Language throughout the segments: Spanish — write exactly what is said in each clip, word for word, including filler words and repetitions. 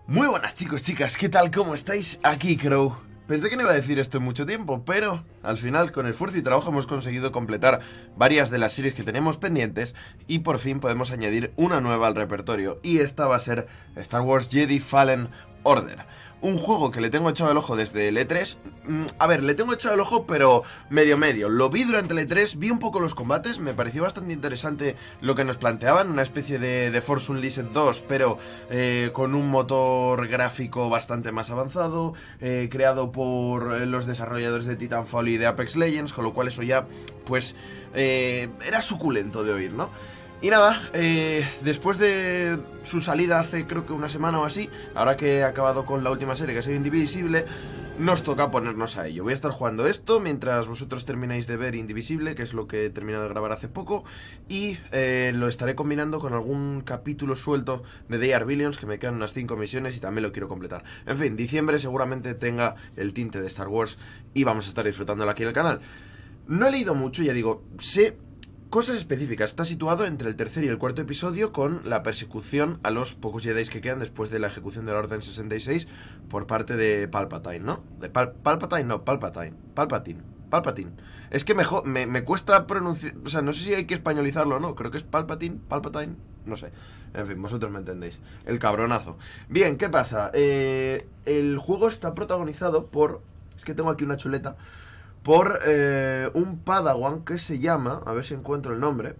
Muy buenas chicos, chicas, ¿qué tal? ¿Cómo estáis? Aquí Crow. Pensé que no iba a decir esto en mucho tiempo, pero al final con esfuerzo y trabajo hemos conseguido completar varias de las series que tenemos pendientes y por fin podemos añadir una nueva al repertorio, y esta va a ser Star Wars Jedi Fallen Order. Un juego que le tengo echado el ojo desde el E tres. A ver, le tengo echado el ojo, pero medio medio. Lo vi durante el E tres, vi un poco los combates, me pareció bastante interesante lo que nos planteaban, una especie de, de Force Unleashed dos, pero eh, con un motor gráfico bastante más avanzado, eh, creado por los desarrolladores de Titanfall y de Apex Legends, con lo cual eso ya, pues, eh, era suculento de oír, ¿no? Y nada, eh, después de su salida hace creo que una semana o así, ahora que he acabado con la última serie que ha sido Indivisible, nos toca ponernos a ello. Voy a estar jugando esto mientras vosotros termináis de ver Indivisible, que es lo que he terminado de grabar hace poco, y eh, lo estaré combinando con algún capítulo suelto de They Are Billions, que me quedan unas cinco misiones y también lo quiero completar. En fin, diciembre seguramente tenga el tinte de Star Wars y vamos a estar disfrutándolo aquí en el canal. No he leído mucho, ya digo, sé cosas específicas. Está situado entre el tercer y el cuarto episodio, con la persecución a los pocos Jedi que quedan después de la ejecución de la Orden sesenta y seis por parte de Palpatine, ¿no? De Pal Palpatine, no, Palpatine. Palpatine. Palpatine. Es que mejor, me, me cuesta pronunciar, o sea, no sé si hay que españolizarlo o no. Creo que es Palpatine, Palpatine, no sé. En fin, vosotros me entendéis. El cabronazo. Bien, ¿qué pasa? Eh, el juego está protagonizado por... Es que tengo aquí una chuleta. Por eh, un Padawan que se llama... A ver si encuentro el nombre.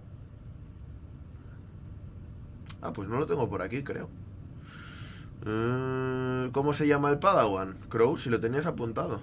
Ah, pues no lo tengo por aquí, creo. Eh, ¿Cómo se llama el Padawan? Crow, si lo tenías apuntado.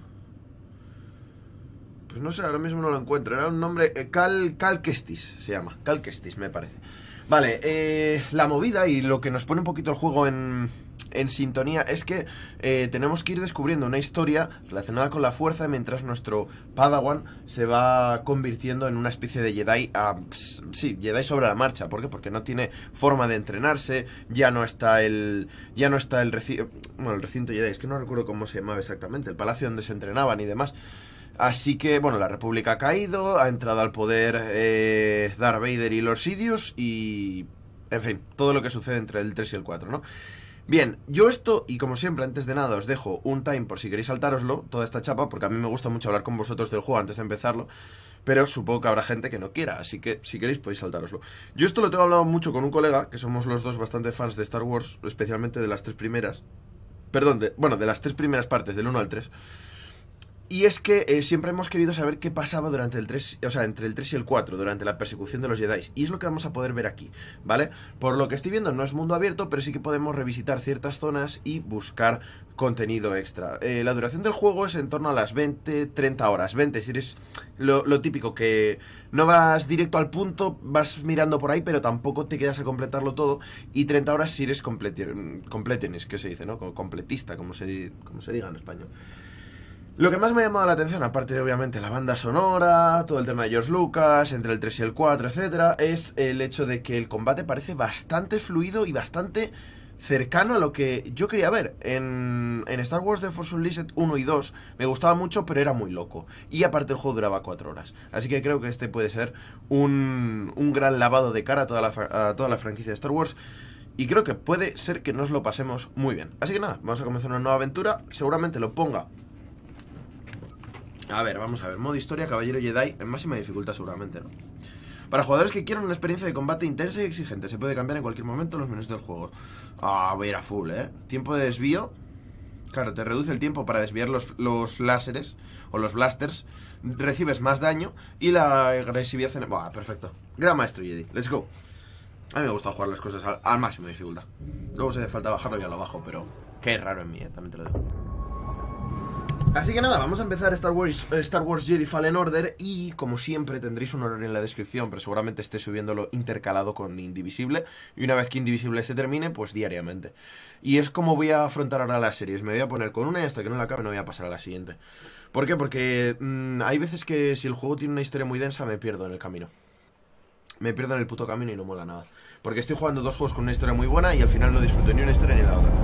Pues no sé, ahora mismo no lo encuentro. Era un nombre... Eh, Cal, Cal Kestis se llama. Cal Kestis, me parece. Vale, eh, la movida y lo que nos pone un poquito el juego en... en sintonía es que eh, tenemos que ir descubriendo una historia relacionada con la fuerza mientras nuestro Padawan se va convirtiendo en una especie de Jedi, uh, sí, Jedi sobre la marcha. ¿Por qué? Porque no tiene forma de entrenarse, ya no está el ya no está el recinto, bueno, el recinto Jedi, es que no recuerdo cómo se llamaba exactamente, el palacio donde se entrenaban y demás. Así que, bueno, la República ha caído, ha entrado al poder eh, Darth Vader y Lord Sidious y... en fin, todo lo que sucede entre el tres y el cuatro, ¿no? Bien, yo esto, y como siempre, antes de nada os dejo un time por si queréis saltároslo, toda esta chapa, porque a mí me gusta mucho hablar con vosotros del juego antes de empezarlo, pero supongo que habrá gente que no quiera, así que si queréis podéis saltároslo. Yo esto lo tengo hablado mucho con un colega, que somos los dos bastante fans de Star Wars, especialmente de las tres primeras, perdón, de, bueno, de las tres primeras partes, del uno al tres. Y es que eh, siempre hemos querido saber qué pasaba durante el tres, o sea, entre el tres y el cuatro, durante la persecución de los Jedi. Y es lo que vamos a poder ver aquí, ¿vale? Por lo que estoy viendo no es mundo abierto, pero sí que podemos revisitar ciertas zonas y buscar contenido extra. Eh, la duración del juego es en torno a las veinte, treinta horas. veinte si eres lo, lo típico, que no vas directo al punto, vas mirando por ahí, pero tampoco te quedas a completarlo todo. Y treinta horas si eres completionist, que se dice, ¿no? Completista, como se, como se diga en español. Lo que más me ha llamado la atención, aparte de obviamente la banda sonora, todo el tema de George Lucas, entre el tres y el cuatro, etcétera, es el hecho de que el combate parece bastante fluido y bastante cercano a lo que yo quería ver. En, en Star Wars The Force Unleashed uno y dos me gustaba mucho, pero era muy loco. Y aparte el juego duraba cuatro horas. Así que creo que este puede ser un, un gran lavado de cara a toda, la, a toda la franquicia de Star Wars. Y creo que puede ser que nos lo pasemos muy bien. Así que nada, vamos a comenzar una nueva aventura. Seguramente lo ponga... A ver, vamos a ver, modo historia, caballero Jedi, en máxima dificultad seguramente, ¿no? Para jugadores que quieran una experiencia de combate intensa y exigente, se puede cambiar en cualquier momento los menús del juego. Ah, voy a ir a full, ¿eh? Tiempo de desvío. Claro, te reduce el tiempo para desviar los, los láseres o los blasters. Recibes más daño y la agresividad en... Buah, perfecto. Gran maestro Jedi, let's go. A mí me gusta jugar las cosas al, al máximo de dificultad. Luego si hace falta bajarlo ya lo bajo, pero... Qué raro en mí, ¿eh? También te lo digo. Así que nada, vamos a empezar Star Wars, Star Wars Jedi Fallen Order. Y como siempre tendréis un horario en la descripción, pero seguramente esté subiéndolo intercalado con Indivisible. Y una vez que Indivisible se termine, pues diariamente. Y es como voy a afrontar ahora las series. Me voy a poner con una y hasta que no la acabe no voy a pasar a la siguiente. ¿Por qué? Porque mmm, hay veces que si el juego tiene una historia muy densa me pierdo en el camino. Me pierdo en el puto camino y no mola nada. Porque estoy jugando dos juegos con una historia muy buena y al final no disfruto ni una historia ni la otra.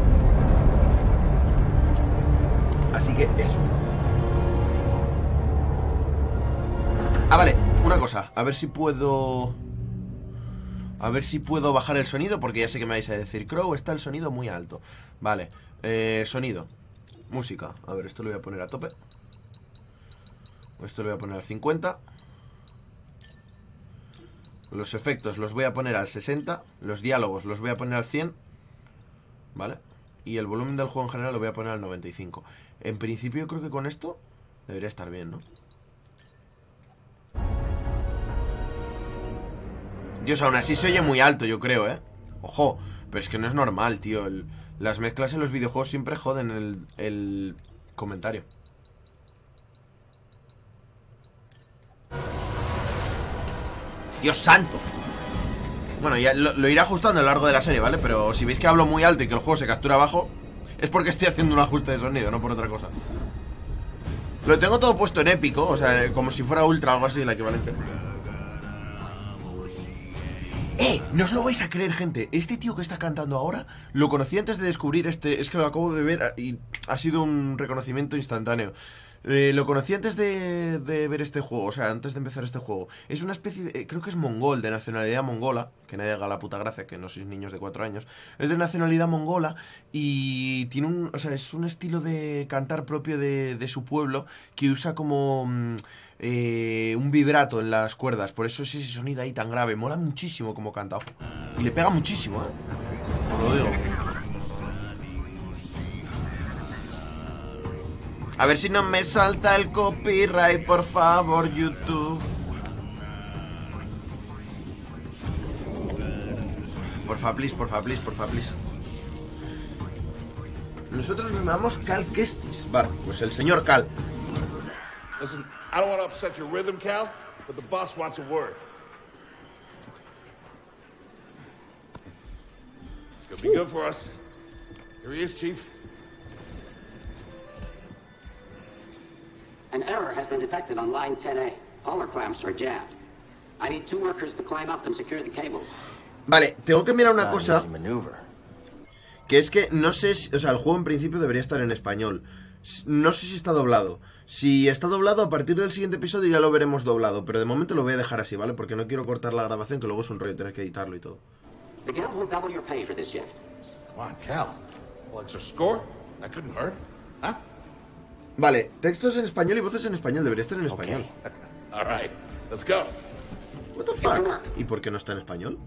Así que eso. Ah, vale, una cosa. A ver si puedo... A ver si puedo bajar el sonido, porque ya sé que me vais a decir, Crow, está el sonido muy alto. Vale, Eh, sonido. Música. A ver, esto lo voy a poner a tope. Esto lo voy a poner al cincuenta. Los efectos los voy a poner al sesenta. Los diálogos los voy a poner al cien. ¿Vale? Y el volumen del juego en general lo voy a poner al noventa y cinco. En principio yo creo que con esto debería estar bien, ¿no? Dios, aún así se oye muy alto, yo creo, ¿eh? Ojo, pero es que no es normal, tío. El, las mezclas en los videojuegos siempre joden el, el comentario. Dios santo. Bueno, ya lo, lo iré ajustando a lo largo de la serie, ¿vale? Pero si veis que hablo muy alto y que el juego se captura bajo, es porque estoy haciendo un ajuste de sonido, no por otra cosa. Lo tengo todo puesto en épico, o sea, como si fuera ultra, algo así, el equivalente. ¡Eh! No os lo vais a creer, gente. Este tío que está cantando ahora, lo conocí antes de descubrir este... Es que lo acabo de ver y ha sido un reconocimiento instantáneo. Eh, lo conocí antes de, de ver este juego, o sea, antes de empezar este juego. Es una especie de... Creo que es mongol, de nacionalidad mongola. Que nadie haga la puta gracia, que no sois niños de cuatro años. Es de nacionalidad mongola y tiene un... O sea, es un estilo de cantar propio de, de su pueblo que usa como... Eh, un vibrato en las cuerdas. Por eso es ese sonido ahí tan grave. Mola muchísimo como canta, ojo. Y le pega muchísimo, ¿eh? Os lo digo. A ver si no me salta el copyright, por favor, YouTube. Porfa, please, porfa, please, porfa, please. Nosotros nos llamamos Cal Kestis. Vale, pues el señor Cal. Listen, I don't want to upset your rhythm, Cal, but the boss wants a word. It's gonna be good for us. Here he is, Chief. An error has been detected on line ten A. All our clamps are jammed. I need two workers to climb up and secure the cables. Vale, tengo que mirar una cosa. Que es que no sé si... O sea, el juego en principio debería estar en español. No sé si está doblado. Si está doblado, a partir del siguiente episodio ya lo veremos doblado. Pero de momento lo voy a dejar así, ¿vale? Porque no quiero cortar la grabación, que luego es un rollo tener que editarlo y todo. The guild will double your pay for this shift. Come on, Cal. Well, extra score? That couldn't hurt. Huh? Vale, textos en español y voces en español. Debería estar en español. Okay. All right, let's go. What the fuck? ¿Y por qué no está en español?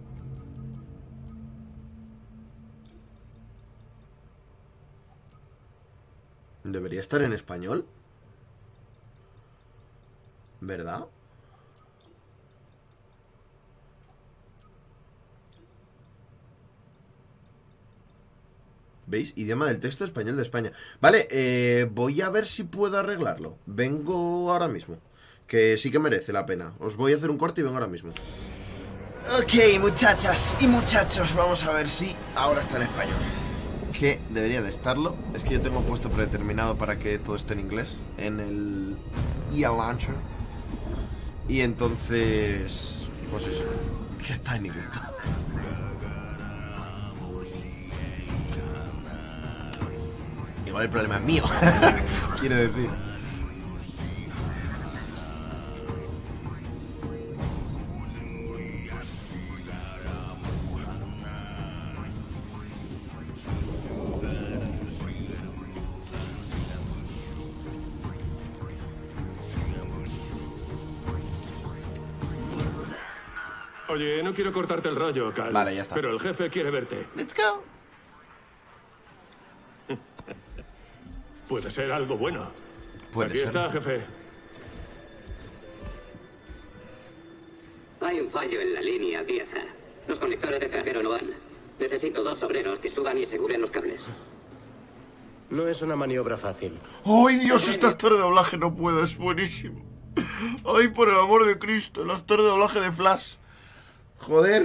¿Debería estar en español? ¿Verdad? ¿Veis? Idioma del texto español de España. Vale, eh, voy a ver si puedo arreglarlo. Vengo ahora mismo. Que sí que merece la pena. Os voy a hacer un corte y vengo ahora mismo. Ok, muchachas y muchachos, vamos a ver si ahora está en español. Que debería de estarlo. Es que yo tengo puesto predeterminado para que todo esté en inglés en el E A Launcher. Y entonces, pues eso, que está en inglés. Igual el problema es mío. Quiero decir. Oye, no quiero cortarte el rollo, Cal. Vale, ya está. Pero el jefe quiere verte. Let's go. Puede ser algo bueno. Puede Aquí ser. está, jefe. Hay un fallo en la línea pieza. Los conectores de carguero no van. Necesito dos obreros que suban y aseguren los cables. No es una maniobra fácil. ¡Ay, Dios! Este actor de doblaje no puedo, es buenísimo. ¡Ay, por el amor de Cristo! El actor de doblaje de Flash. Joder.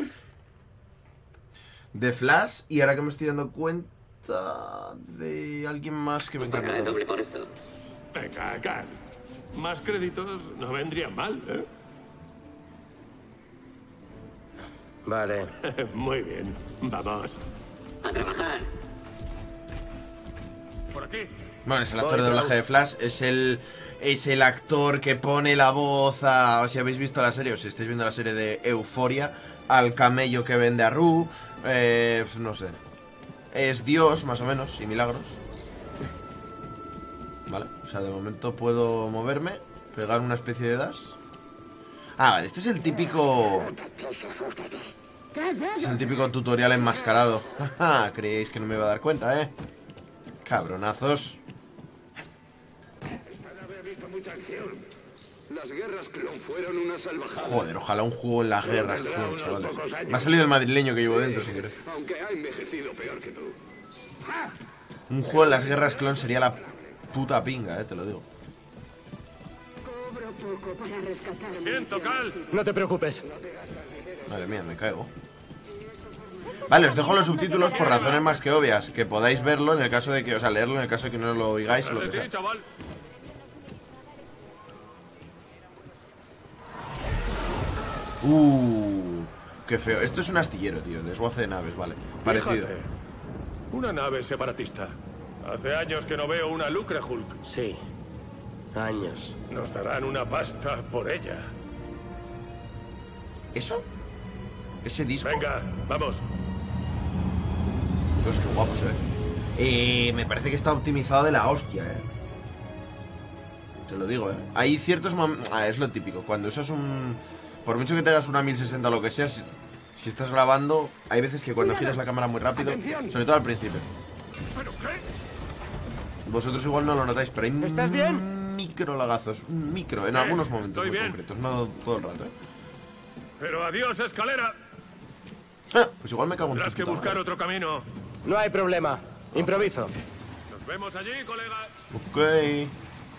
De Flash, y ahora que me estoy dando cuenta de alguien más que me Os pagaré encanta. doble por esto. Venga, Cal. Más créditos no vendrían mal, ¿eh? Vale. Muy bien. Vamos. A trabajar. Por aquí. Bueno, es el actor de doblaje de Flash. Es el, es el actor que pone la voz a... Si habéis visto la serie, o si estáis viendo la serie de Euforia, al camello que vende a Rue. Eh, no sé. Es Dios, más o menos, y Milagros. Vale, o sea, de momento puedo moverme, pegar una especie de dash. Ah, vale, este es el típico... Es el típico tutorial enmascarado. Jaja, creéis que no me iba a dar cuenta, ¿eh? Cabronazos. Las guerras clon fueron una salvajada. Joder, ojalá un juego en las guerras clon, chavales. Me ha salido el madrileño que llevo dentro, si quieres. Aunque ha envejecido peor que tú. Un juego en las guerras clon sería la puta pinga, eh, te lo digo. Cobro poco para rescatarme. Siento, Cal. No te preocupes. Madre mía, me caigo. Vale, os dejo los subtítulos por razones más que obvias. Que podáis verlo en el caso de que... O sea, leerlo en el caso de que no lo oigáis o lo que sea. Sí, chaval. Uh, qué feo. Esto es un astillero, tío. Desguace de naves, vale. Parecido. Fíjate, una nave separatista. Hace años que no veo una Lucre Hulk. Sí. Años. Nos darán una pasta por ella. ¿Eso? ¿Ese disco? Venga, vamos. Dios, qué guapo se ve. Eh, me parece que está optimizado de la hostia, eh. Te lo digo, eh. Hay ciertos momentos... Ah, es lo típico. Cuando usas un... Por mucho que tengas una mil sesenta o lo que sea, si, si estás grabando, hay veces que cuando giras la cámara muy rápido, sobre todo al principio. ¿Pero qué? Vosotros igual no lo notáis, pero hay ¿Estás bien? micro lagazos, micro, en Sí, algunos momentos estoy muy bien. concretos, no todo el rato, ¿eh? Pero adiós, escalera. Ah, pues igual me cago en Tendrás tu que puta buscar madre. otro camino. No hay problema. Improviso. Nos vemos allí, colega. Ok.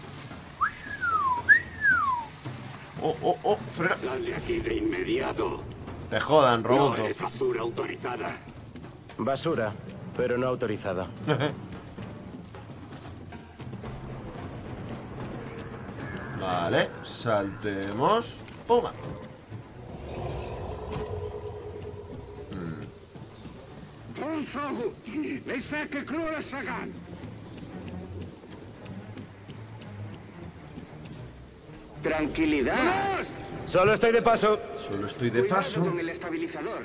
Oh, oh, oh, frena. Sal de aquí de inmediato. Te jodan, No roboto. eres basura autorizada. Basura, pero no autorizada. Vale, saltemos. Puma. Tranquilidad. Solo estoy de paso. Solo estoy de Cuidado paso. con el estabilizador.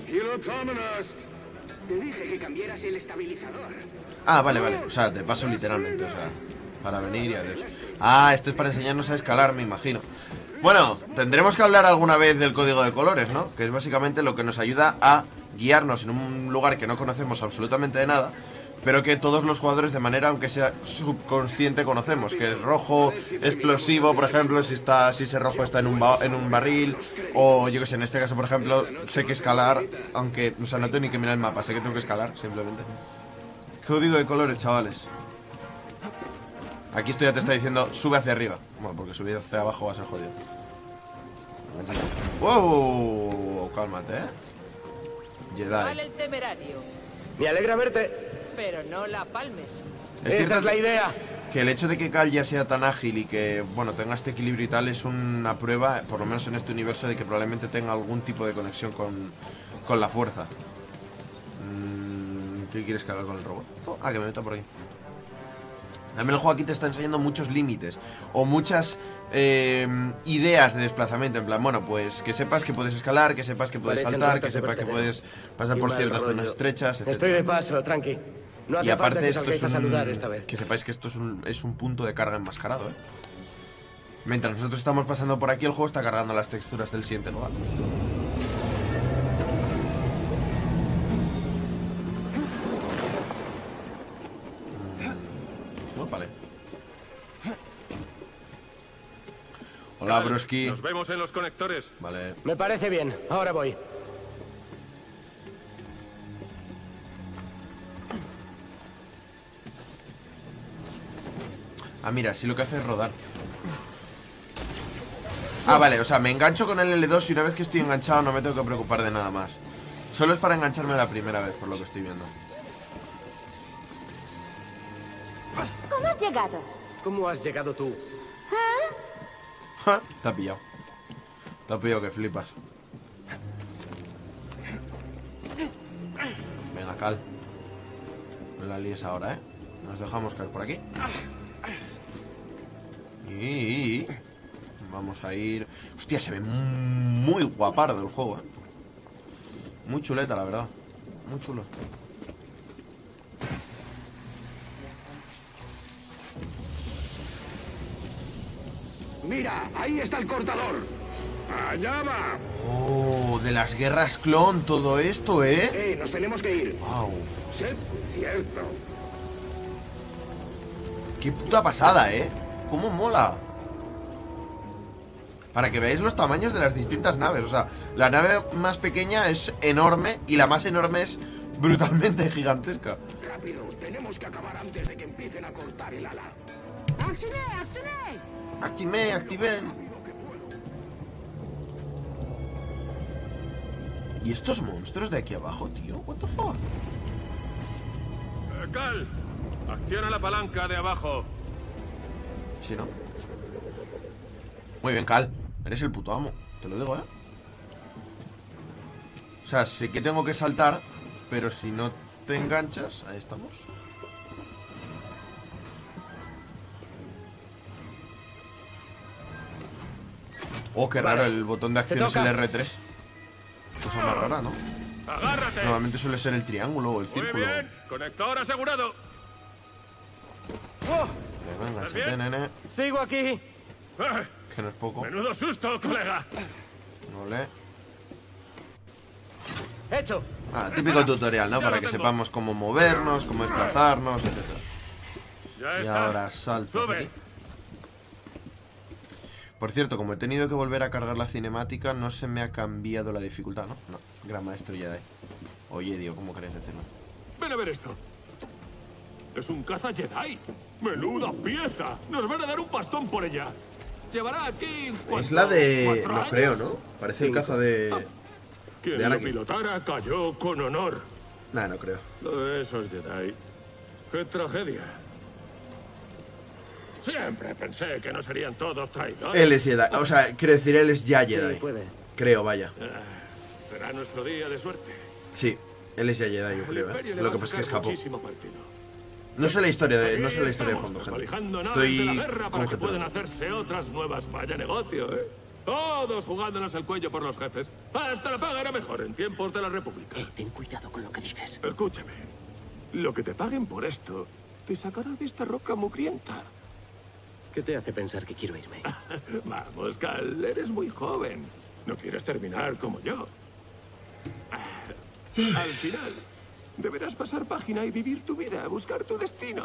Te dije que cambiaras el estabilizador. Ah, vale, vale. O sea, de paso literalmente, o sea, para venir y adiós. Ah, esto es para enseñarnos a escalar, me imagino. Bueno, tendremos que hablar alguna vez del código de colores, ¿no? Que es básicamente lo que nos ayuda a guiarnos en un lugar que no conocemos absolutamente de nada, pero que todos los jugadores de manera, aunque sea subconsciente, conocemos. Que el rojo explosivo, por ejemplo, si está si ese rojo está en un, ba en un barril, o yo que sé, en este caso, por ejemplo, sé que escalar, aunque, o sea, no tengo ni que mirar el mapa, sé que tengo que escalar, simplemente. Código de colores, chavales. Aquí esto ya te está diciendo, sube hacia arriba. Bueno, porque subir hacia abajo va a ser jodido. ¡Wow! Cálmate, ¿eh? Vale Jedi. el temerario, Me alegra verte. pero no la palmes. Es Esa cierto es la idea. que el hecho de que Cal ya sea tan ágil y que, bueno, tenga este equilibrio y tal es una prueba, por lo menos en este universo, de que probablemente tenga algún tipo de conexión con, con la fuerza. Mm, ¿Qué quieres que haga con el robot? Oh, ah, que me meta por ahí. También el juego aquí te está enseñando muchos límites o muchas eh, ideas de desplazamiento. En plan, bueno, pues que sepas que puedes escalar, que sepas que puedes Parecen saltar, ratas que de sepas que vertedero. puedes pasar Y por mal ciertas rollo. zonas estrechas, etcétera. Estoy de paso, tranqui. No hace Y aparte falta que esto es salgáis a un, saludar esta vez. que sepáis que esto es un, es un punto de carga enmascarado, ¿eh? Mientras nosotros estamos pasando por aquí, el juego está cargando las texturas del siguiente lugar. Mm, vale. Hola, broski. Nos vemos en los conectores. Vale. Me parece bien. Ahora voy. Ah, mira, sí lo que hace es rodar. Ah, vale, o sea, me engancho con el L dos y una vez que estoy enganchado no me tengo que preocupar de nada más. Solo es para engancharme la primera vez, por lo que estoy viendo. ¿Cómo has llegado? ¿Cómo has llegado tú? Ja, te ha pillado. Te ha pillado que flipas. Venga, Cal. No la líes ahora, ¿eh? Nos dejamos caer por aquí. Y... vamos a ir... Hostia, se ve muy guapardo el juego, ¿eh? Muy chuleta, la verdad. Muy chulo. Mira, ahí está el cortador. Allá va. Oh, de las guerras clon, todo esto, ¿eh? Eh, nos tenemos que ir. Wow. Sí, cierto. Qué puta pasada, ¿eh? Cómo mola. Para que veáis los tamaños de las distintas naves. O sea, la nave más pequeña es enorme y la más enorme es brutalmente gigantesca. Rápido, tenemos que acabar antes de que empiecen a cortar el ala. ¡Accioné, accioné! Activé, activé. ¿Y estos monstruos de aquí abajo, tío? What the fuck? Eh, Cal, acciona la palanca de abajo. Sí, ¿no? Muy bien, Cal. Eres el puto amo. Te lo digo, ¿eh? O sea, sé que tengo que saltar, pero si no te enganchas... Ahí estamos. Oh, qué raro, el botón de acción es el erre tres. Cosa más rara, ¿no? ¡Agárrate! Normalmente suele ser el triángulo o el Muy círculo. bien, conector asegurado. Oh, Venga, enganchate, nene. sigo aquí. Eh, Que no es poco. Menudo susto, colega. Vale. Hecho. Ah, típico tutorial, ¿no? Ya Para lo que tengo. sepamos cómo movernos, cómo desplazarnos, etcétera. Ya Y está. ahora salto. Sube. aquí. Por cierto, como he tenido que volver a cargar la cinemática, no se me ha cambiado la dificultad, ¿no? No, Gran Maestro Jedi. Oye, Dio, ¿cómo queréis decirlo? Ven a ver esto. Es un caza Jedi. ¡Menuda pieza! Nos van a dar un pastón por ella. Llevará aquí... Es la de... ¿cuatro No años? creo, ¿no? Parece el caza de... Quien de lo Anakin. pilotara cayó con honor. Nah, no creo. Lo de esos Jedi. ¡Qué tragedia! Siempre pensé que no serían todos traidores. Él es Jedi. O sea, quiero decir, él es ya Jedi. Sí, puede. Creo, vaya. Ah, será nuestro día de suerte. Sí, él es ya Jedi, yo El creo, Imperio ¿eh? le Lo va que a pasa es que sacar escapó. muchísimo partido. No sé la historia de, no sé la Aquí historia de estamos, fondo, gente. desvalijando naves de Estoy la guerra para que puedan conjeturando. hacerse otras nuevas. Vaya negocio, ¿eh? Todos jugándonos el cuello por los jefes. Hasta la paga era mejor en tiempos de la República. Eh, ten cuidado con lo que dices. Escúchame. Lo que te paguen por esto te sacará de esta roca mugrienta. ¿Qué te hace pensar que quiero irme? Vamos, Cal, eres muy joven. No quieres terminar como yo. Al final, deberás pasar página y vivir tu vida, buscar tu destino.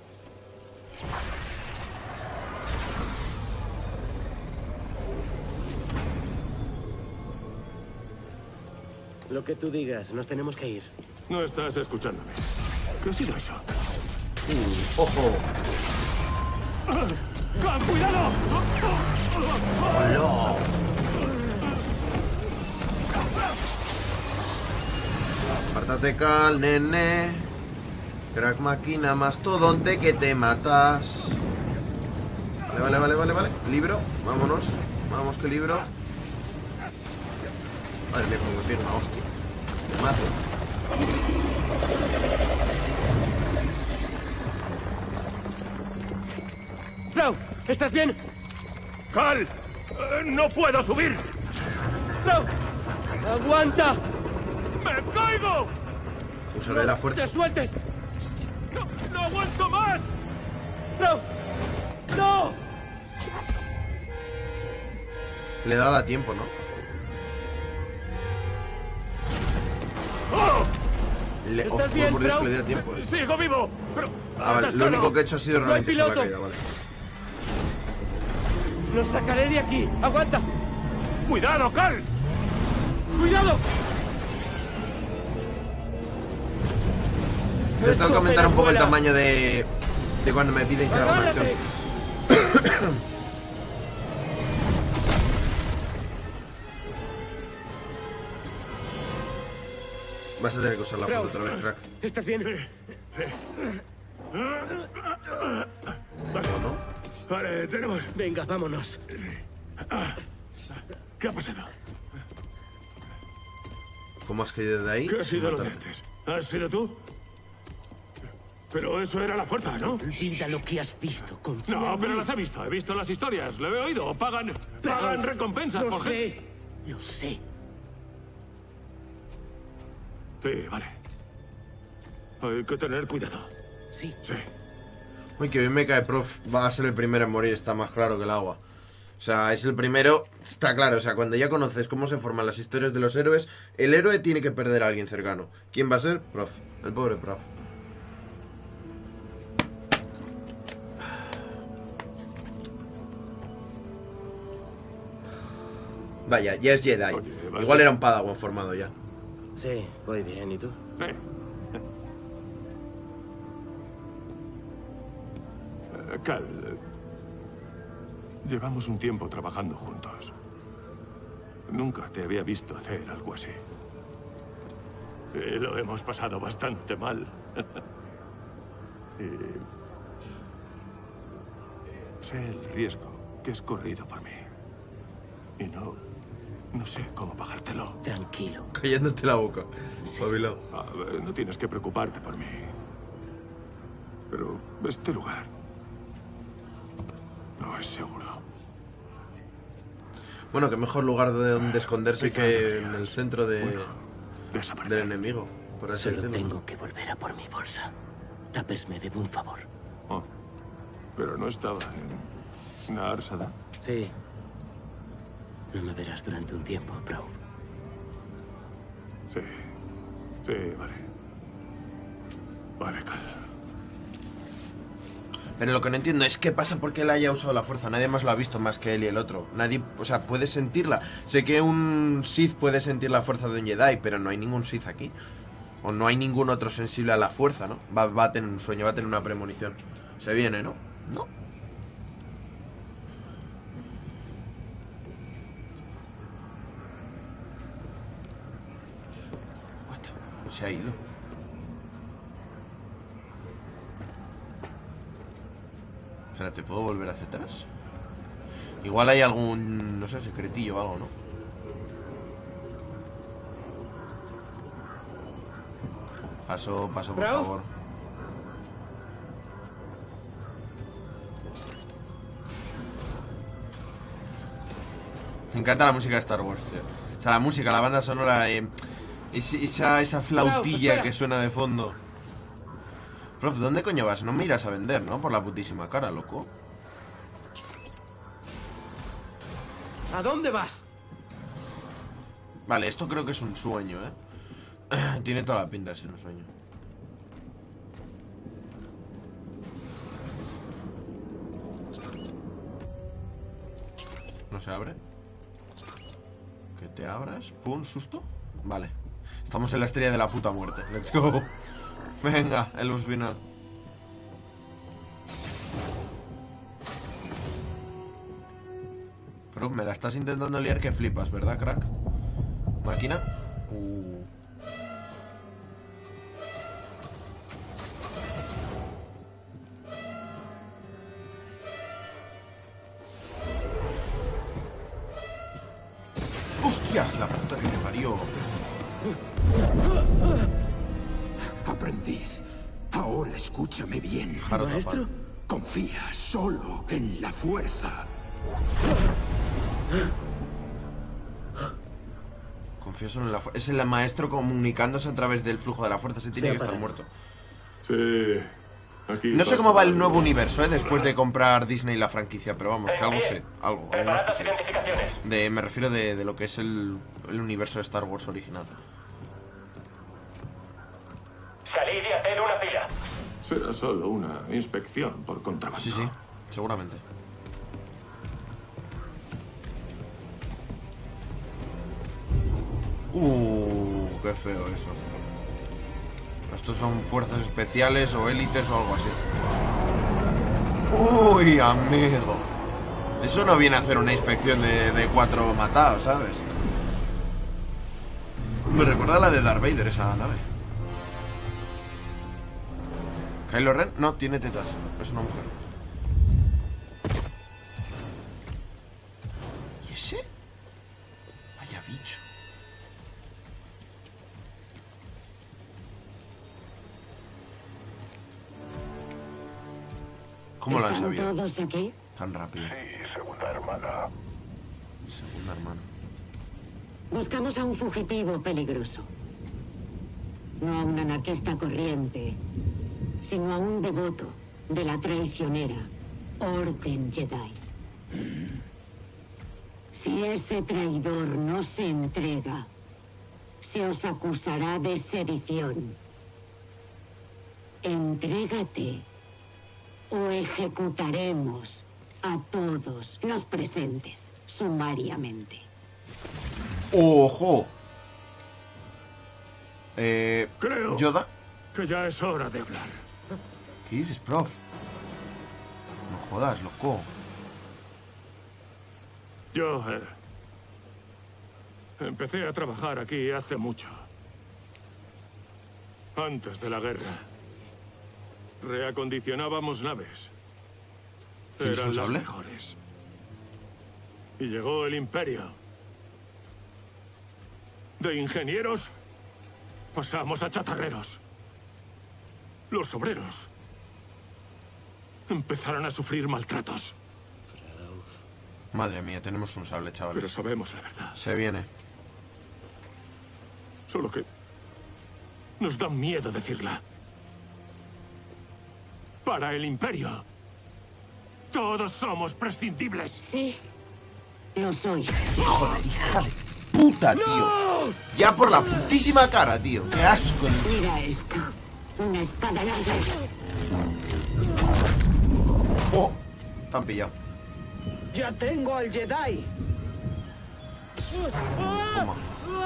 Lo que tú digas, nos tenemos que ir. No estás escuchándome. ¿Qué ha sido eso? ¡Ojo! ¡Cal, cuidado! ¡Hola! Apártate, Cal, nene. Crack máquina, mastodonte que te matas. Vale, vale, vale, vale, vale. Libro, vámonos. Vamos, que libro. Madre mía, como me pega una hostia. Me mato. ¡Bro! ¿Estás bien? ¡Cal! eh, ¡No puedo subir! ¡Bro! ¡Aguanta! ¡Me caigo! Usaré la fuerza. ¡Te sueltes! ¡No, no aguanto más! ¡Bro! ¡No! Le he dado a tiempo, ¿no? ¡Oh! Le, ¿Estás oh, bien, por Dios, bro? que le di a tiempo. eh. ¡Sigo vivo! Pero, Ah, vale, lo atascado. único que he hecho ha sido No hay ralentizar la piloto. caída, vale. ¡Los sacaré de aquí! ¡Aguanta! ¡Cuidado, Cal! ¡Cuidado! Les tengo que aumentar un poco el Vuela. tamaño de... De cuando me piden que haga una acción. ¡Agárrate! Vas a tener que usar la Bro. foto otra vez, crack. ¿Estás bien? ¿O no? Vale, tenemos... Venga, vámonos. ¿Qué ha pasado? ¿Cómo has caído de ahí? ¿Qué ha sido lo de Matar. antes? ¿Has sido tú? Pero eso era la fuerza, ¿no? Olvida lo que has visto. Confía No, en pero mí. las he visto. He visto las historias. Lo he oído. Pagan... Pagan recompensas Lo por gente. sé. Lo sé. Sí, vale. Hay que tener cuidado. Sí. Sí. Uy, que bien me cae, prof. Va a ser el primero en morir, está más claro que el agua. O sea, es el primero, está claro, o sea, cuando ya conoces cómo se forman las historias de los héroes, el héroe tiene que perder a alguien cercano. ¿Quién va a ser? Prof, el pobre Prof. Vaya, ya es Jedi. Oye, Igual era un Padawan formado ya. Sí, voy bien. ¿Y tú? Sí. Eh, Cal, eh, llevamos un tiempo trabajando juntos. Nunca te había visto hacer algo así. Y lo hemos pasado bastante mal. Y sé el riesgo que has corrido por mí. Y no, no sé cómo pagártelo. Tranquilo. Callándote la boca. Espabilado. A ver, no tienes que preocuparte por mí. Pero este lugar no es seguro. Bueno, que mejor lugar de donde esconderse que en el centro de, Bueno, del desaparecer. enemigo, por así Solo decirlo. tengo que volver a por mi bolsa. Tapes me debe un favor. Oh, pero no estaba en Naarsada. Sí. No me verás durante un tiempo, Prof. Sí. Sí, vale. Vale, Cal. Pero lo que no entiendo es qué pasa porque él haya usado la fuerza. Nadie más lo ha visto más que él y el otro. Nadie, o sea, puede sentirla. Sé que un Sith puede sentir la fuerza de un Jedi, pero no hay ningún Sith aquí. O no hay ningún otro sensible a la fuerza, ¿no? Va, va a tener un sueño, va a tener una premonición. Se viene, ¿no? No. What? Se ha ido. Espérate, ¿puedo volver hacia atrás? Igual hay algún, no sé, secretillo o algo, ¿no? Paso, paso, por Prof. favor. Me encanta la música de Star Wars, tío. O sea, la música, la banda sonora, eh, es- esa, esa flautilla espera. que suena de fondo. Prof, ¿dónde coño vas? No me irás a vender, ¿no? Por la putísima cara, loco. ¿A dónde vas? Vale, esto creo que es un sueño, ¿eh? Tiene toda la pinta de ser un sueño. ¿No se abre? Que te abras. ¿Pum? ¿Susto? Vale. Estamos en la estrella de la puta muerte. Let's go. Venga, el boss final. Pero me la estás intentando liar que flipas, ¿verdad, crack? ¿Máquina? Uh. ¡Hostias! La puta que te parió. Aprendiz, ahora escúchame bien. Jaro ¿Maestro? tapado. Confía solo en la fuerza. Confío solo en la fuerza. Es el maestro comunicándose a través del flujo de la fuerza. Se tiene Se que estar apaga. muerto. Sí. Aquí No sé pasa cómo va el algo. nuevo universo, ¿eh? Después de comprar Disney la franquicia, pero vamos, que algo sé. Algo, algunas cosillas. De, me refiero de, de lo que es el, el universo de Star Wars original. Salid y haced una fila. Será solo una inspección por contrabando. Sí, sí, seguramente. Uh, qué feo eso. Estos son fuerzas especiales o élites o algo así. Uy, amigo. Eso no viene a hacer una inspección de, de cuatro matados, ¿sabes? Me recuerda a la de Darth Vader, esa nave. ¿Kylo Ren? No, tiene tetas. Es una mujer. ¿Y ese? Vaya bicho. ¿Cómo lo han ¿Están sabido? todos aquí? Tan rápido. Sí, segunda hermana. Segunda hermana. Buscamos a un fugitivo peligroso. No a un anarquista corriente, sino a un devoto de la traicionera Orden Jedi. Si ese traidor no se entrega, se os acusará de sedición. Entrégate o ejecutaremos a todos los presentes sumariamente. ¡Ojo! Eh... Creo ¿Yoda? que ya es hora de hablar. ¿Qué dices, prof? No jodas, loco. Yo... Eh, empecé a trabajar aquí hace mucho. Antes de la guerra. Reacondicionábamos naves. Eran las ¿Sable? mejores. Y llegó el Imperio. De ingenieros pasamos a chatarreros. Los obreros empezaron a sufrir maltratos. Madre mía, tenemos un sable, chaval. Pero sabemos la verdad. Se viene. Solo que nos da miedo decirla. Para el Imperio, todos somos prescindibles. Sí, lo soy. Hijo de hija de puta, tío. Ya por la putísima cara, tío. Qué asco. Mira esto. Una espada láser. Oh, te han pillado. ¡Ya tengo al Jedi! Toma.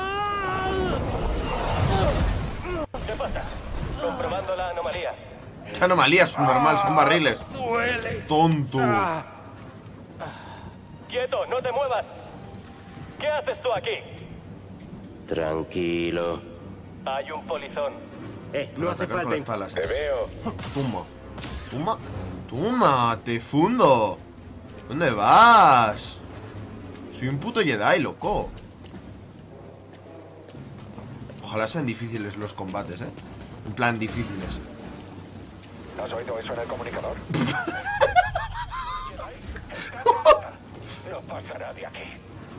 ¿Qué pasa? Comprobando la anomalía. ¿Qué anomalías? Son normales, son barriles. Tonto. ¡Quieto! ¡No te muevas! ¿Qué haces tú aquí? Tranquilo. Hay un polizón. Eh, no hace Atacar con falta... las palas. Te veo. Toma. Toma. Toma, te fundo. ¿Dónde vas? Soy un puto Jedi, loco. Ojalá sean difíciles los combates, ¿eh? En plan, difíciles. ¿Has oído eso en el comunicador? No pasará de aquí.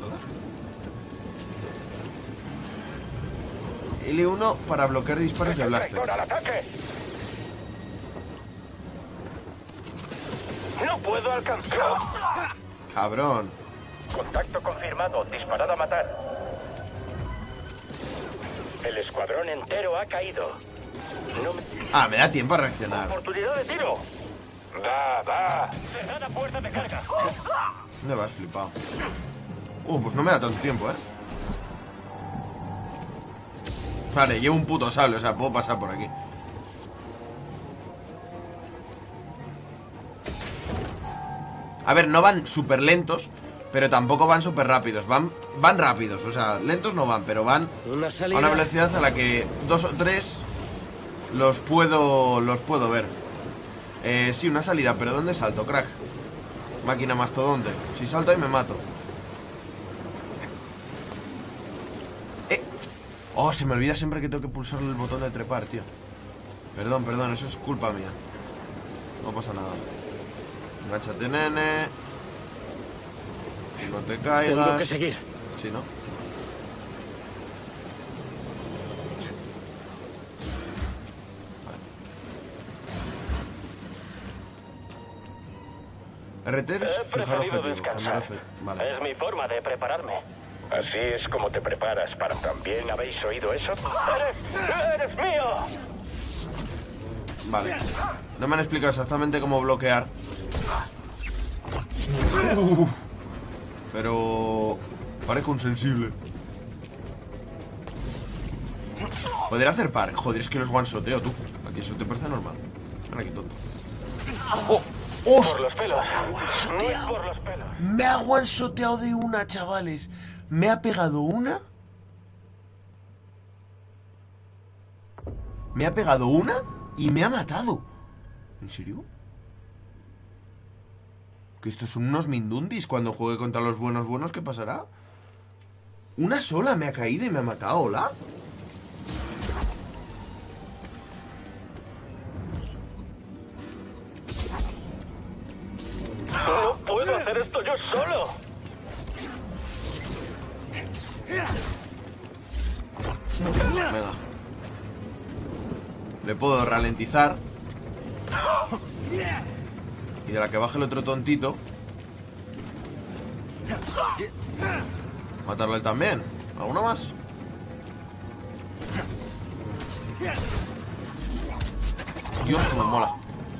L uno para bloquear disparos de blaster. ¡Al ataque! ¡No puedo alcanzar! Cabrón. Contacto confirmado. Disparado a matar. El escuadrón entero ha caído. No me... Ah, me da tiempo a reaccionar. ¡Oportunidad de tiro! ¡Da, da! ¡Cerrada puerta de carga! ¿Dónde vas, flipado? Uh, pues no me da tanto tiempo, ¿eh? Vale, llevo un puto sable, o sea, puedo pasar por aquí. A ver, no van súper lentos, pero tampoco van súper rápidos. Van, van rápidos, o sea, lentos no van, pero van Una a salida. una velocidad a la que dos o tres los puedo, los puedo ver. Eh, sí, una salida, pero ¿dónde salto, crack? Máquina mastodonte. Si salto ahí me mato. Eh. Oh, se me olvida siempre que tengo que pulsar el botón de trepar, tío. Perdón, perdón, eso es culpa mía. No pasa nada. Engáchate, nene. No te caigas. Tengo que seguir. Sí, ¿no? R T He es fijar preferido objetivo. descansar. cambiar obje- Vale. Es mi forma de prepararme. Así es como te preparas para... ¿También habéis oído eso? ¡Eres, eres mío! Vale. No me han explicado exactamente cómo bloquear. Uf. Pero... parezco un sensible. Podría hacer par. Joder, es que los one-shoteo, tú. Aquí eso te parece normal. Ven aquí, tonto. ¡Oh! ¡Oh! Por los pelos. Me ha Muy one-shoteado. por los pelos. Me ha one-shoteado de una, chavales. Me ha pegado una. Me ha pegado una y me ha matado. ¿En serio? Que estos son unos mindundis. Cuando juegue contra los buenos buenos, ¿qué pasará? Una sola me ha caído y me ha matado, ¿hola? No puedo hacer esto yo solo. Venga. Le puedo ralentizar. Y de la que baje el otro tontito. Matarle también. ¿Alguno más? Dios, como mola.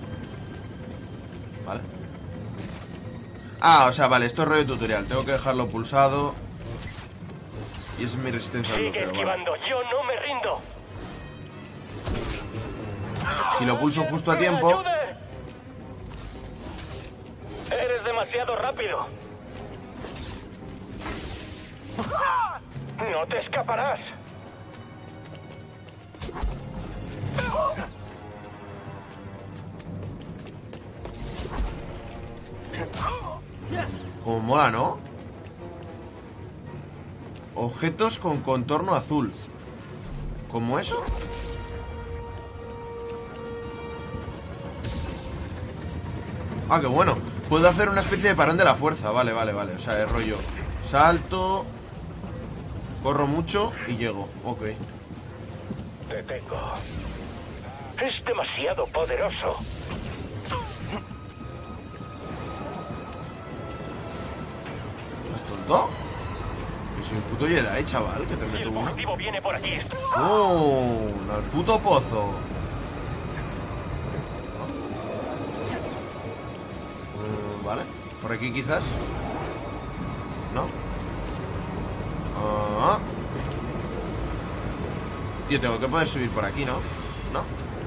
Vale. Ah, o sea, vale, esto es rollo tutorial. Tengo que dejarlo pulsado. Y esa es mi resistencia al Sigue bloqueo. esquivando, Vale. yo no me rindo. Si lo pulso justo a tiempo. ¡Ayude! Eres demasiado rápido. No te escaparás. Como mola, ¿no? Objetos con contorno azul. ¿Cómo eso? Ah, qué bueno. Puedo hacer una especie de parón de la fuerza. Vale, vale, vale. O sea, es rollo. Salto. Corro mucho y llego. Ok. Te tengo. Es demasiado poderoso. ¿Estás tonto? Que soy un puto Jedi, chaval. Que te Si meto el uno. fugitivo viene por aquí. ¡Oh! Al puto pozo. Mm, vale. Por aquí quizás. ¿No? Ah. Tío, tengo que poder subir por aquí, ¿no? ¿No?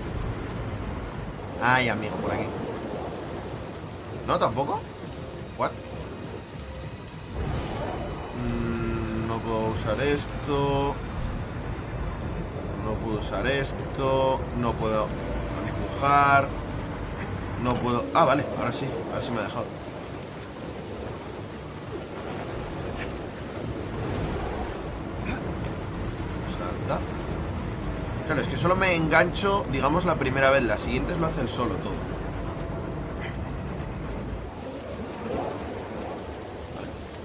Ay, amigo, por aquí. ¿No? ¿Tampoco? ¿What? Mm, no puedo usar esto. No puedo usar esto. No puedo dibujar. No puedo... Ah, vale, ahora sí. Ahora sí me ha dejado. Salta. Claro, es que solo me engancho, digamos, la primera vez. Las siguientes lo hace el solo todo. Vale.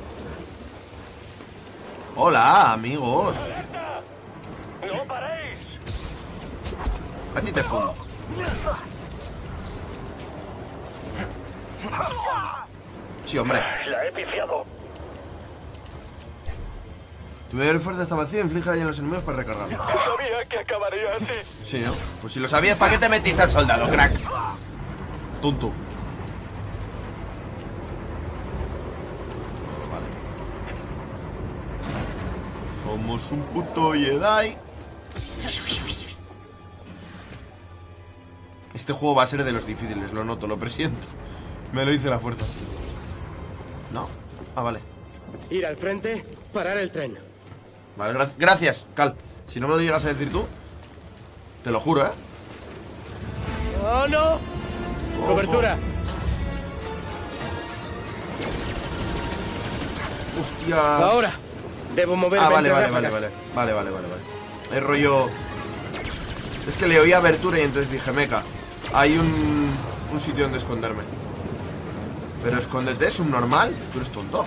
Hola, amigos. ¡No paréis! A ti te fundo. Sí, hombre. La he pifiado. Tu mayor fuerza está vacía, inflige daño a los enemigos para recargarlo. Sabía que acabaría así. Sí, ¿no? Pues si lo sabías, ¿para qué te metiste al soldado, crack? Tonto. Vale. Somos un puto Jedi. Este juego va a ser de los difíciles, lo noto, lo presiento. Me lo dice la fuerza. ¿No? Ah, vale. Ir al frente, parar el tren. Vale, gra gracias, Cal. Si no me lo llegas a decir tú, te lo juro, ¿eh? ¡Oh, no! Ojo. ¡Cobertura! Hostias. Ahora. Debo mover Ah, vale, veinte vale, vale, ráfagas. vale. Vale, vale, vale, vale. El rollo... Es que le oí abertura y entonces dije, meca, hay un, un sitio donde esconderme. Pero escóndete, es un normal. Tú eres tonto.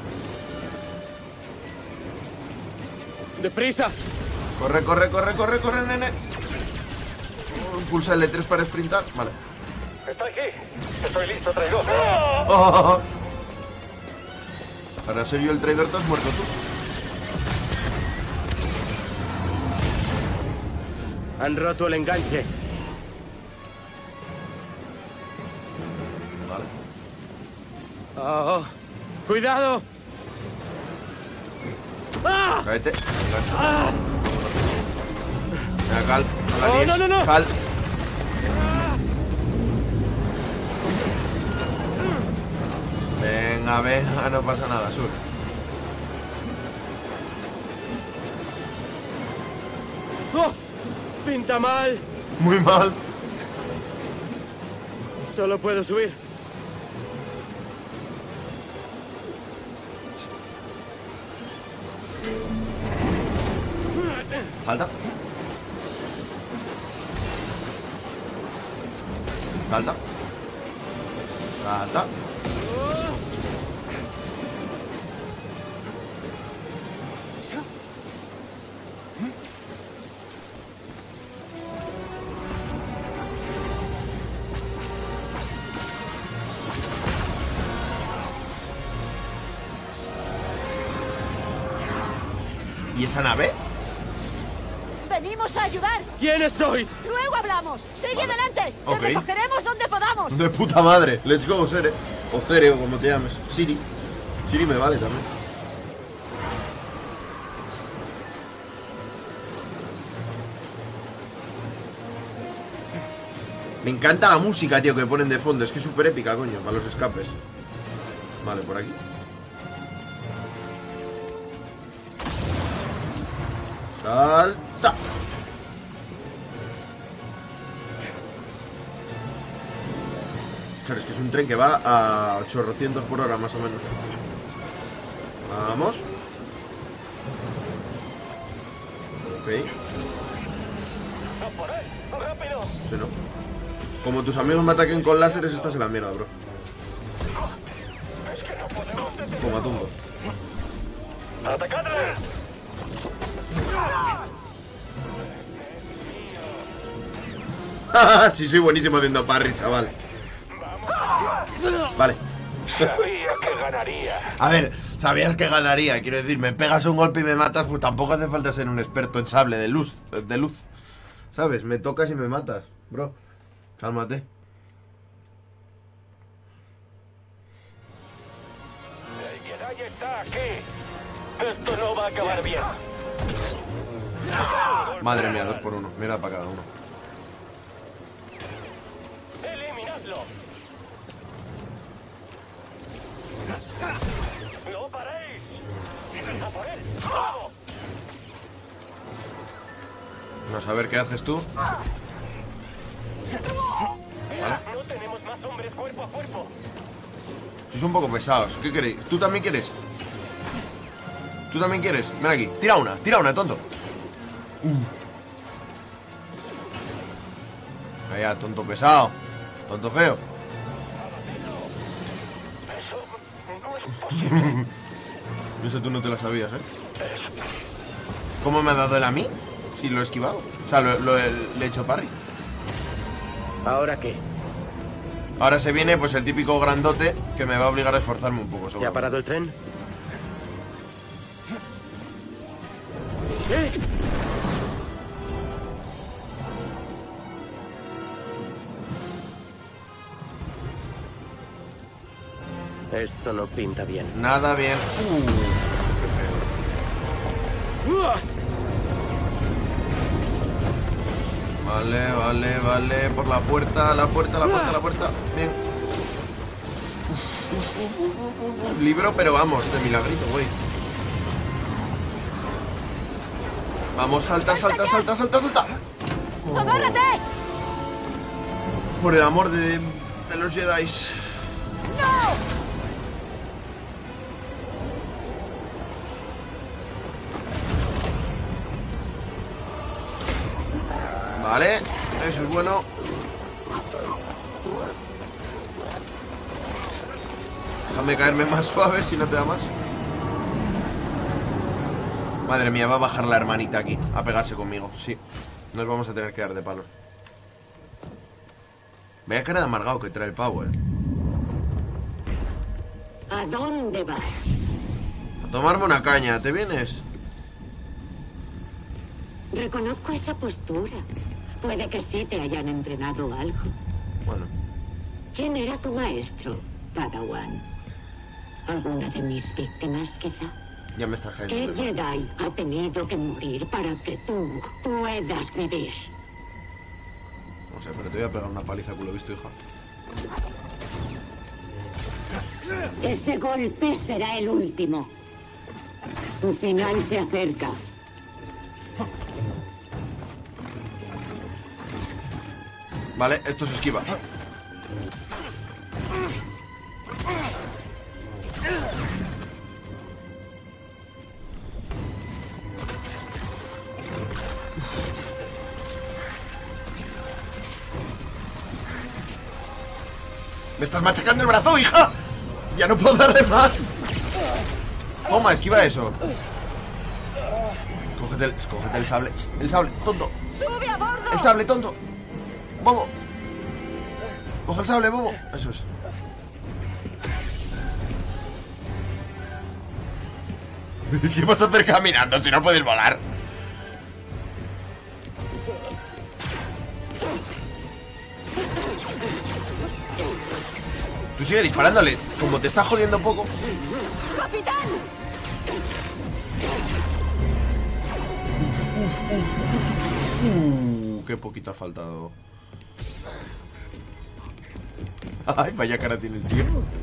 ¡Deprisa! Corre, corre, corre, corre, corre, nene. Pulsa L tres para sprintar. Vale. Estoy aquí. Estoy listo, traidor. Oh. Para ser yo el traidor, te has muerto tú. Han roto el enganche. Vale. ¡Oh! ¡Cuidado! ¡Ah! Cáete. Engancha. Venga, Cal. No la Oh, líes. no, no, no. Cal. Venga, venga, no pasa nada, sube. ¡Oh! ¡Pinta mal! Muy mal. Solo puedo subir. Salta. Salta. Salta. ¿Y esa nave? Venimos a ayudar. ¿Quiénes sois? Luego hablamos. Sigue Vale. adelante. Te Ok. recogeremos donde podamos. De puta madre. Let's go, Sere. O Cere, o como te llames. Siri. Siri me vale también. Me encanta la música, tío, que ponen de fondo. Es que es súper épica, coño, para los escapes. Vale, por aquí. Salta. Claro, es que es un tren que va a ochocientos por hora, más o menos. Vamos. Ok. ¡Rápido! Sí, ¿no? Como tus amigos me ataquen con láseres, estás en la mierda, bro. Toma, tumbo. ¡Atacadle! Sí, soy buenísimo haciendo parry, chaval. Vale. Sabía que ganaría. A ver, sabías que ganaría. Quiero decir, me pegas un golpe y me matas, pues tampoco hace falta ser un experto en sable de luz. De luz. ¿Sabes? Me tocas y me matas, bro. Cálmate. El Jedi está aquí. Esto no va a acabar bien. Madre mía, dos por uno. Mira para cada uno. ¡Eliminadlo! ¡No paréis! ¡A por él! ¡Vamos! Vamos a ver qué haces tú. Mira, no tenemos más hombres cuerpo a cuerpo. Sois un poco pesados. ¿Qué queréis? ¿Tú también quieres? ¿Tú también quieres? Ven aquí. Tira una, tira una, tonto. Uh. Vaya, tonto pesado. Tonto feo. Eso tú no te lo sabías, ¿eh? ¿Cómo me ha dado él a mí? Si lo he esquivado. O sea, lo, lo- le he hecho parry. ¿Ahora qué? Ahora se viene pues el típico grandote que me va a obligar a esforzarme un poco. ¿Se ha seguramente. parado el tren? ¿Eh? Esto no pinta bien. Nada bien. Uh, qué feo. Vale, vale, vale. Por la puerta, la puerta, la puerta, la puerta. Bien. Uf, uf, uf, uf, uf. Libro, pero vamos, de milagrito, güey. Vamos, salta, salta, salta, salta, salta. ¡Agárrate! Por el amor de, de los Jedi. ¡No! Vale, eso es bueno. Déjame caerme más suave si no te da más. Madre mía, va a bajar la hermanita aquí a pegarse conmigo, sí. Nos vamos a tener que dar de palos. Vaya cara de amargado que trae el pavo, eh. ¿A dónde vas? A tomarme una caña, ¿te vienes? Reconozco esa postura. Puede que sí te hayan entrenado algo. Bueno, ¿Quién era tu maestro, Padawan? ¿Alguna de mis víctimas, quizá? ya me estás ¿Qué cayendo. de mal. Jedi ha tenido que morir para que tú puedas vivir? No sé, pero te voy a pegar una paliza culo visto, hija. Ese golpe será el último. Tu final se acerca. Vale, esto se esquiva. ¡Me estás machacando el brazo, hija! ¡Ya no puedo darle más! Toma, esquiva eso. Cógete el, cógete el sable. El sable, tonto. ¡Sube a bordo! El sable, tonto. Bobo. Coge el sable, bobo. Eso es. ¿Qué vas a hacer caminando si no puedes volar? Tú sigue disparándole. Como te está jodiendo poco. ¡Capitán! Uf, uf, uf, uf. Uh, qué poquito ha faltado. Ay, vaya cara tiene el tío.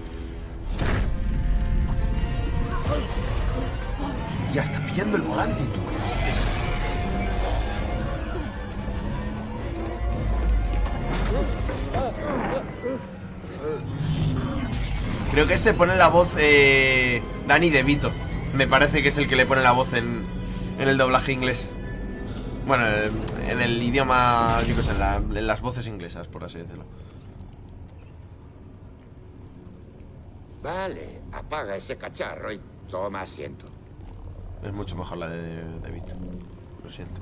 Ya está pillando el volante, tú. Creo que este pone la voz eh, Danny DeVito. Me parece que es el que le pone la voz en, en el doblaje inglés. Bueno, en el, en el idioma, yo qué sé, en, la, en las voces inglesas, por así decirlo. Vale, apaga ese cacharro y toma asiento. Es mucho mejor la de DeVito. Lo siento.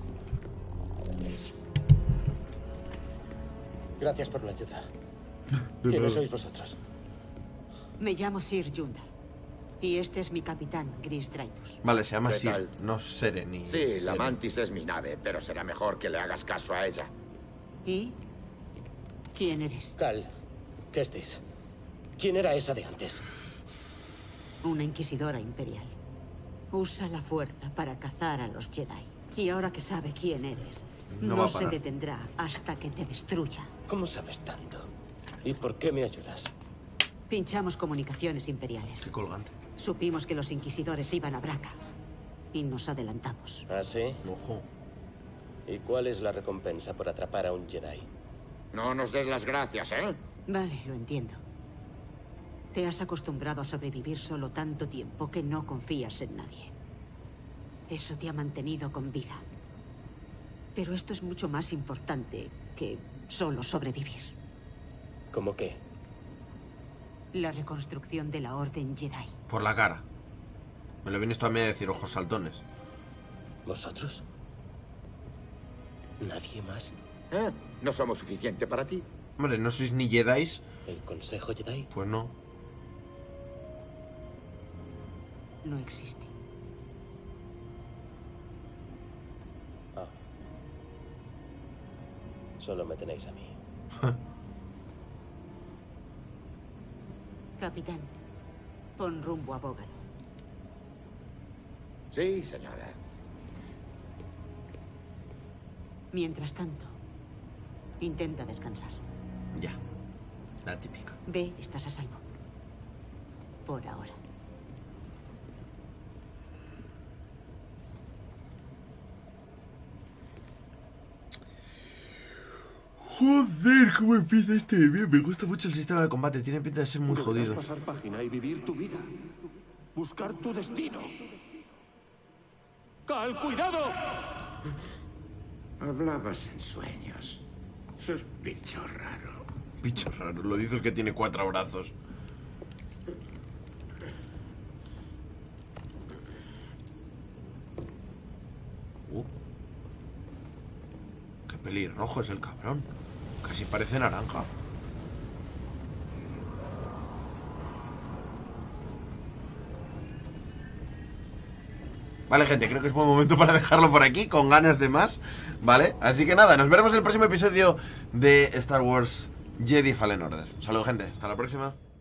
Gracias por la ayuda. ¿Quiénes sois vosotros? Me llamo Sir Yunda. Y este es mi capitán, Gris Dreytus. Vale, se llama ¿Qué Sir, tal? no Sere ni... Sí, Sere. la Mantis es mi nave, pero será mejor que le hagas caso a ella. ¿Y? ¿Quién eres? Cal Kestis. ¿Quién era esa de antes? Una inquisidora imperial. Usa la fuerza para cazar a los Jedi. Y ahora que sabe quién eres, No no, va a se parar. detendrá hasta que te destruya. ¿Cómo sabes tanto? ¿Y por qué me ayudas? Pinchamos comunicaciones imperiales. Qué colgante. Supimos que los inquisidores iban a Braca. Y nos adelantamos. ¿Ah, sí? Ojo. ¿Y cuál es la recompensa por atrapar a un Jedi? No nos des las gracias, ¿eh? Vale, lo entiendo. Te has acostumbrado a sobrevivir solo tanto tiempo que no confías en nadie. Eso te ha mantenido con vida. Pero esto es mucho más importante que solo sobrevivir. ¿Cómo qué? La reconstrucción de la Orden Jedi. Por la cara. Me lo vienes tú a mí a decir ojos saltones. ¿Vosotros? ¿Nadie más? ¿Eh? ¿No somos suficiente para ti? Hombre, ¿no sois ni Jedis? ¿El Consejo Jedi? Pues no. No existe. Ah. Solo me tenéis a mí. Capitán, pon rumbo a Bógalo. Sí, señora. Mientras tanto, intenta descansar. Ya. La típica. Ve, estás a salvo. Por ahora. Joder, cómo empieza este bien. Me gusta mucho el sistema de combate. Tiene pinta de ser muy Deberás jodido. pasar página y vivir tu vida. Buscar tu destino. ¡Cal, cuidado! Hablabas en sueños. Sos bicho raro. Bicho raro, lo dice el que tiene cuatro brazos. Uh. Qué pelirrojo es el cabrón. Casi parece naranja. Vale, gente, creo que es buen momento para dejarlo por aquí, con ganas de más, ¿vale? Así que nada, nos veremos en el próximo episodio de Star Wars Jedi Fallen Order. Un saludo, gente, hasta la próxima.